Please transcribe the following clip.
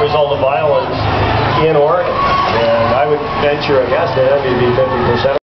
result of violence in Oregon. And I would venture a guess that maybe 50%